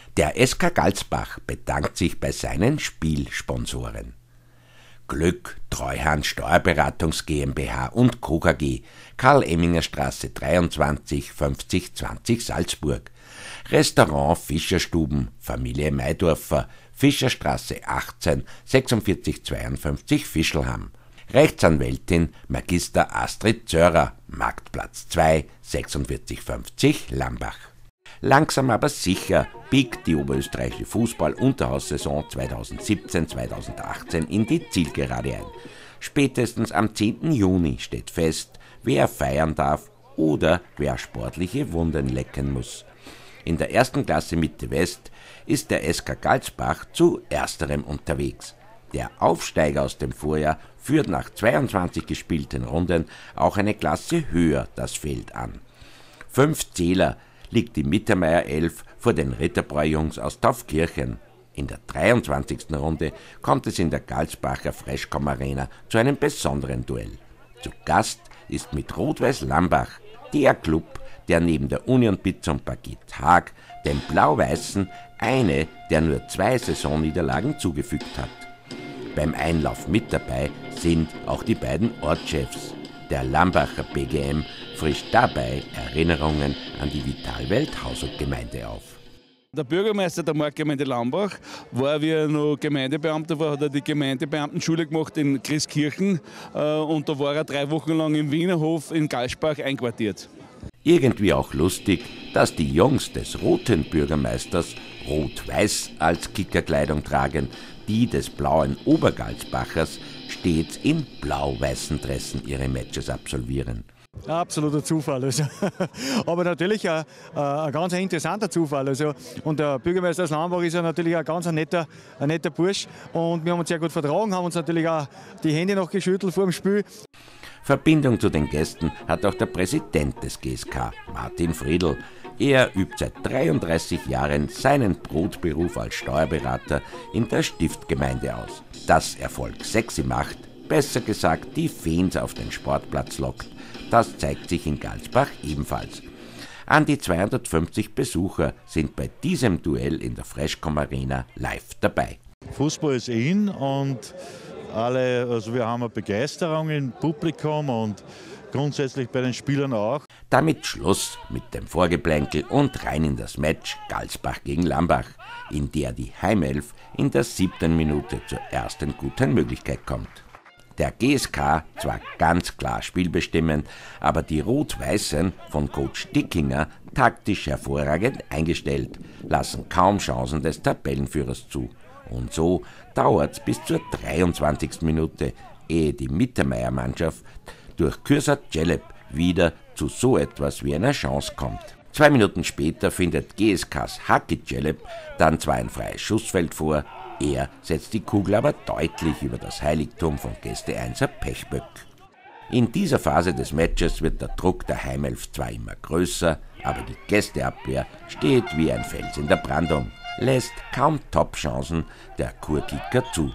Der SK Galsbach bedankt sich bei seinen Spielsponsoren. Glück, Treuhand Steuerberatungs GmbH und Co. KG, Karl-Emminger-Straße 23 5020 Salzburg. Restaurant Fischerstuben, Familie Maydorfer, Fischerstraße 18 4652 Fischlham. Rechtsanwältin Magister Astrid Zörer, Marktplatz 2 4650 Lambach. Langsam aber sicher biegt die oberösterreichische Fußball-Unterhaussaison 2017-2018 in die Zielgerade ein. Spätestens am 10. Juni steht fest, wer feiern darf oder wer sportliche Wunden lecken muss. In der ersten Klasse Mitte West ist der SK Galsbach zu ersterem unterwegs. Der Aufsteiger aus dem Vorjahr führt nach 22 gespielten Runden auch eine Klasse höher das Feld an. 5 Zähler liegt die Mittermeier 11 vor den Ritterbräu-Jungs aus Taufkirchen. In der 23. Runde kommt es in der Galsbacher Freshcom Arena zu einem besonderen Duell. Zu Gast ist mit Rot-Weiß Lambach der Club, der neben der Union Pizza und Baguette Haag den Blau-Weißen eine der nur 2 Saisonniederlagen zugefügt hat. Beim Einlauf mit dabei sind auch die beiden Ortschefs. Der Lambacher BGM frischt dabei Erinnerungen an die Vitalwelt Hausuk-Gemeinde auf. Der Bürgermeister der Marktgemeinde Lambach war, wie er noch Gemeindebeamter war, hat er die Gemeindebeamtenschule gemacht in Christkirchen und da war er 3 Wochen lang im Wienerhof in Galsbach einquartiert. Irgendwie auch lustig, dass die Jungs des roten Bürgermeisters rot-weiß als Kickerkleidung tragen, die des blauen Obergalsbachers stets in blau-weißen Dressen ihre Matches absolvieren. Absoluter Zufall. Also. Aber natürlich ein ganz interessanter Zufall. Also. Und der Bürgermeister aus Lambach ist ja natürlich ein ganz netter Bursch. Und wir haben uns sehr gut vertragen, haben uns natürlich auch die Hände noch geschüttelt vor dem Spiel. Verbindung zu den Gästen hat auch der Präsident des GSK, Martin Friedl. Er übt seit 33 Jahren seinen Brotberuf als Steuerberater in der Stiftgemeinde aus. Dass Erfolg sexy macht, besser gesagt die Fans auf den Sportplatz lockt, das zeigt sich in Galsbach ebenfalls. An die 250 Besucher sind bei diesem Duell in der Freshcom Arena live dabei. Fußball ist in und wir haben eine Begeisterung im Publikum und grundsätzlich bei den Spielern auch. Damit Schluss mit dem Vorgeplänkel und rein in das Match Galsbach gegen Lambach, in der die Heimelf in der 7. Minute zur ersten guten Möglichkeit kommt. Der GSK zwar ganz klar spielbestimmend, aber die Rot-Weißen von Coach Dickinger taktisch hervorragend eingestellt, lassen kaum Chancen des Tabellenführers zu. Und so dauert es bis zur 23. Minute, ehe die Mittermeier-Mannschaft durch Kürsat Celeb wieder zu so etwas wie einer Chance kommt. 2 Minuten später findet GSKs Haki Celeb dann zwar ein freies Schussfeld vor, er setzt die Kugel aber deutlich über das Heiligtum von Gäste 1er Pechböck. In dieser Phase des Matches wird der Druck der Heimelf zwar immer größer, aber die Gästeabwehr steht wie ein Fels in der Brandung, lässt kaum Top-Chancen der Kurkicker zu.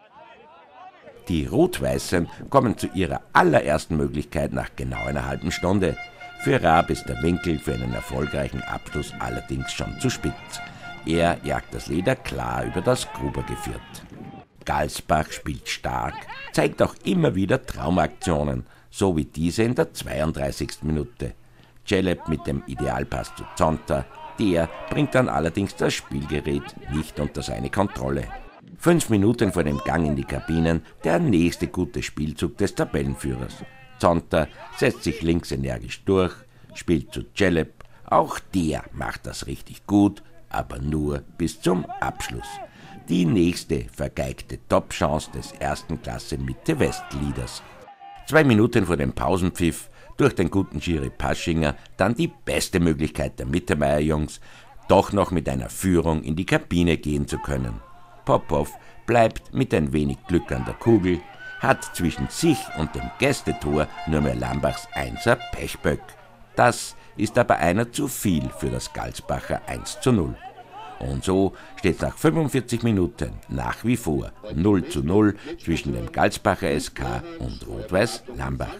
Die Rot-Weißen kommen zu ihrer allerersten Möglichkeit nach genau einer halben Stunde. Für Raab ist der Winkel für einen erfolgreichen Abschluss allerdings schon zu spitz. Er jagt das Leder klar über das Grubergeviert. Galsbach spielt stark, zeigt auch immer wieder Traumaktionen, so wie diese in der 32. Minute. Celeb mit dem Idealpass zu Zonta, der bringt dann allerdings das Spielgerät nicht unter seine Kontrolle. 5 Minuten vor dem Gang in die Kabinen der nächste gute Spielzug des Tabellenführers. Zonta setzt sich links energisch durch, spielt zu Celeb, auch der macht das richtig gut, aber nur bis zum Abschluss. Die nächste vergeigte Top-Chance des 1. Klasse Mitte-West-Leaders. 2 Minuten vor dem Pausenpfiff durch den guten Schiri Paschinger dann die beste Möglichkeit der Mittermeier-Jungs, doch noch mit einer Führung in die Kabine gehen zu können. Popov bleibt mit ein wenig Glück an der Kugel, hat zwischen sich und dem Gästetor nur mehr Lambachs 1er Pechböck. Das ist aber einer zu viel für das Galsbacher 1:0. Und so steht es nach 45 Minuten nach wie vor 0:0 zwischen dem Galsbacher SK und Rot-Weiß Lambach.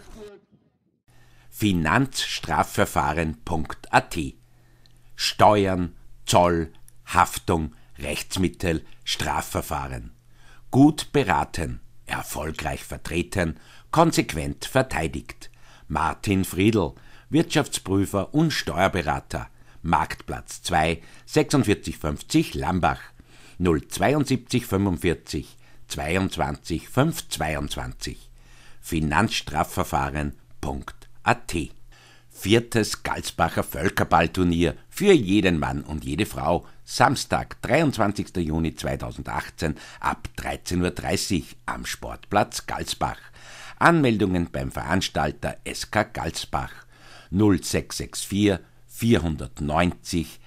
Finanzstrafverfahren.at Steuern, Zoll, Haftung, Rechtsmittel, Strafverfahren. Gut beraten, erfolgreich vertreten, konsequent verteidigt. Martin Friedl, Wirtschaftsprüfer und Steuerberater, Marktplatz 2, 4650 Lambach, 072 45 22 522, finanzstrafverfahren.at. 4. Galsbacher Völkerballturnier für jeden Mann und jede Frau, Samstag, 23. Juni 2018 ab 13:30 Uhr am Sportplatz Galsbach. Anmeldungen beim Veranstalter SK Galsbach 0664 490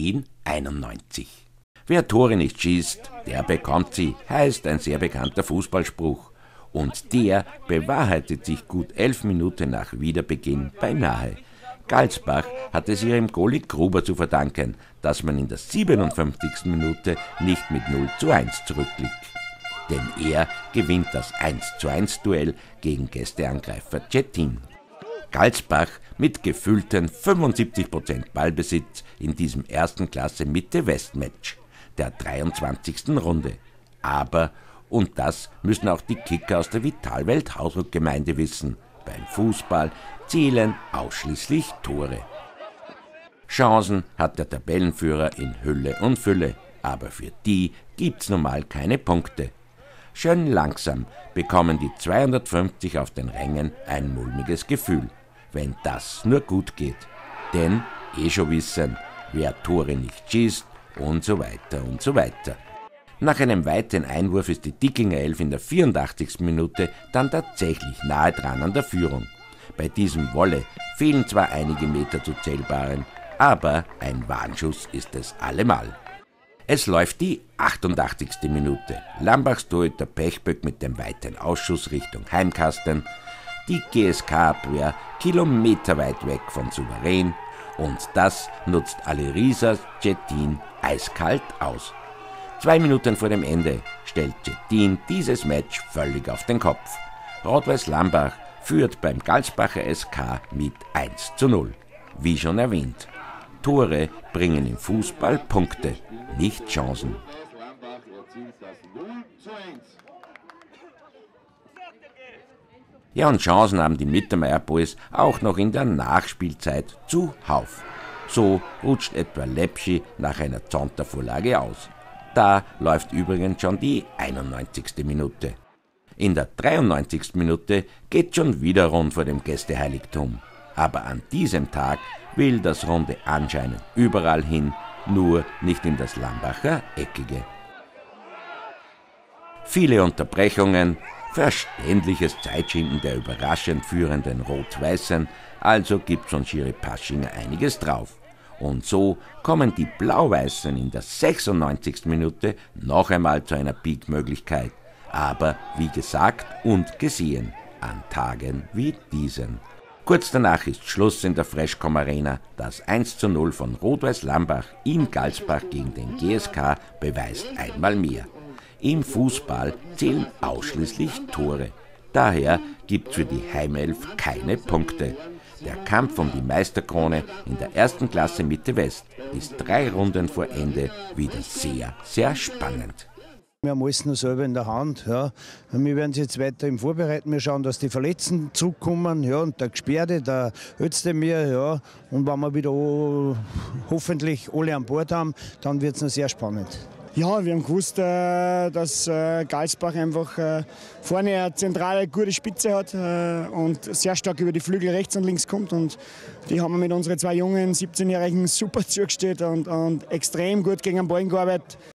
1091. Wer Tore nicht schießt, der bekommt sie, heißt ein sehr bekannter Fußballspruch. Und der bewahrheitet sich gut 11 Minuten nach Wiederbeginn beinahe. Galsbach hat es ihrem Goalie Gruber zu verdanken, dass man in der 57. Minute nicht mit 0:1 zurückliegt. Denn er gewinnt das 1:1-Duell gegen Gästeangreifer Cetin. Galsbach mit gefühlten 75% Ballbesitz in diesem ersten Klasse Mitte-West-Match der 23. Runde. Aber, und das müssen auch die Kicker aus der Vitalwelt Hausruck-Gemeinde wissen, beim Fußball zählen ausschließlich Tore. Chancen hat der Tabellenführer in Hülle und Fülle, aber für die gibt's normal keine Punkte. Schön langsam bekommen die 250 auf den Rängen ein mulmiges Gefühl, wenn das nur gut geht. Denn schon wissen, wer Tore nicht schießt und so weiter und so weiter. Nach einem weiten Einwurf ist die Dickinger 11 in der 84. Minute dann tatsächlich nahe dran an der Führung. Bei diesem Wolle fehlen zwar einige Meter zu zählbaren, aber ein Warnschuss ist es allemal. Es läuft die 88. Minute. Lambachs Torhüter Pechböck mit dem weiten Ausschuss Richtung Heimkasten. Die GSK-Abwehr kilometerweit weg von souverän. Und das nutzt Alerisas Cetin eiskalt aus. 2 Minuten vor dem Ende stellt Cetin dieses Match völlig auf den Kopf. Rot-Weiß Lambach führt beim Galsbacher SK mit 1:0. Wie schon erwähnt, Tore bringen im Fußball Punkte, nicht Chancen. Ja, und Chancen haben die Mittermeier Boys auch noch in der Nachspielzeit zuhauf. So rutscht etwa Lepschi nach einer Zonta-Vorlage aus. Da läuft übrigens schon die 91. Minute. In der 93. Minute geht schon wieder rund vor dem Gästeheiligtum. Aber an diesem Tag will das Runde anscheinend überall hin, nur nicht in das Lambacher Eckige. Viele Unterbrechungen, verständliches Zeitschinden der überraschend führenden Rot-Weißen, also gibt's von Schiri Paschinger einiges drauf. Und so kommen die Blau-Weißen in der 96. Minute noch einmal zu einer Peak-Möglichkeit. Aber wie gesagt und gesehen, an Tagen wie diesen. Kurz danach ist Schluss in der Freshcom Arena. Das 1:0 von Rot-Weiß Lambach in Galsbach gegen den GSK beweist einmal mehr. Im Fußball zählen ausschließlich Tore. Daher gibt's für die Heimelf keine Punkte. Der Kampf um die Meisterkrone in der ersten Klasse Mitte West ist 3 Runden vor Ende wieder sehr, sehr spannend. Wir haben alles noch selber in der Hand. Ja. Wir werden uns jetzt weiter im Vorbereiten. Wir schauen, dass die Verletzten zurückkommen. Ja, und der Gesperrte, der Özdemir. Ja. Und wenn wir wieder hoffentlich alle an Bord haben, dann wird es noch sehr spannend. Ja, wir haben gewusst, dass Galsbach einfach vorne eine zentrale, gute Spitze hat und sehr stark über die Flügel rechts und links kommt. Und die haben wir mit unseren 2 jungen 17-Jährigen super zugestellt und extrem gut gegen den Ball gearbeitet.